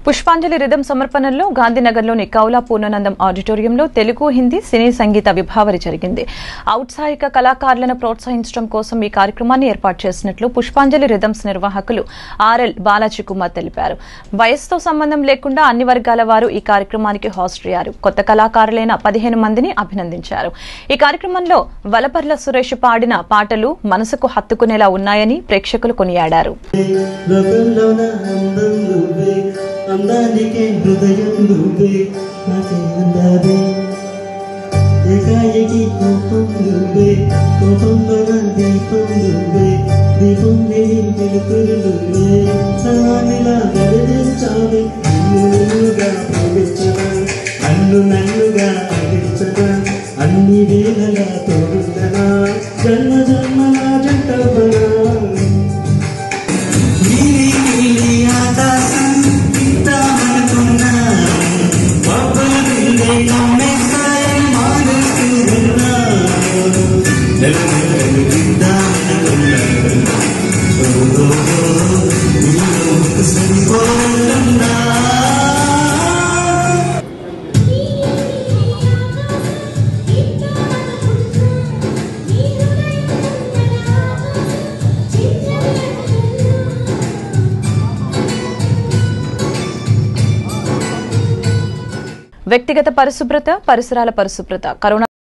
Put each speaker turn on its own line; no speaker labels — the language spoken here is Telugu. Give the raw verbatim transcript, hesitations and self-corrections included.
పుష్పాంజలి రిథం సమర్పణలో గాంధీనగర్లోని కౌలా పూర్ణానందం ఆడిటోరియంలో తెలుగు హిందీ సినీ సంగీత విభావరి జరిగింది. ఔత్సాహిక కళాకారులను ప్రోత్సహించడం కోసం ఈ కార్యక్రమాన్ని ఏర్పాటు చేసినట్లు పుష్పాంజలి రిథమ్స్ నిర్వాహకులు ఆర్ఎల్ బాలాజీ కుమార్ తెలిపారు. వయస్సుతో సంబంధం లేకుండా అన్ని వర్గాల వారు ఈ కార్యక్రమానికి హాజరయ్యారు. కొత్త కళాకారులైన పదిహేను మందిని అభినందించారు. ఈ కార్యక్రమంలో వలపర్ల సురేష్ పాడిన పాటలు మనసుకు హత్తుకునేలా ఉన్నాయని ప్రేక్షకులు కొనియాడారు.
అందానికే హృదయం నువ్వే నాకే అందాదే ఏకాయకి కోపం నువ్వే కోపంలో నా దీపం నువ్వే దీపం లేని వెలుతురు నువ్వే సానిలా గడిచావి నన్నుగా ప్రేమించగా నన్ను నన్నుగా అందించగా అన్ని వేళలా తోడుండనా జన్మ జన్మల జంటవనా
వ్యక్తిగత పరిశుభ్రత, పరిసరాల పరిశుభ్రత, కరోనా